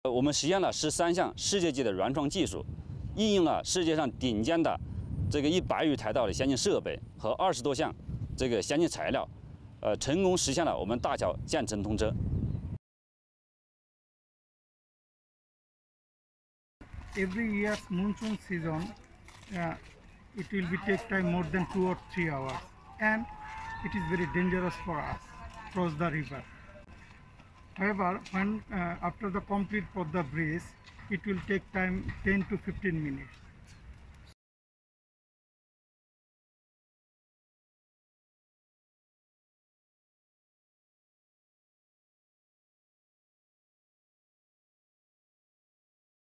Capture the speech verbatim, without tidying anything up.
我们实验了十三项世界级的原创技术，应用了世界上顶尖的这个一百余台道的先进设备和二十多项这个先进材料，呃，成功实现了我们大桥建成通车。 Every year's monsoon season, uh, it will be take time more than two or three hours, and it is very dangerous for us cross the river. However, when uh, after the complete Podda bridge, it will take time ten to fifteen minutes.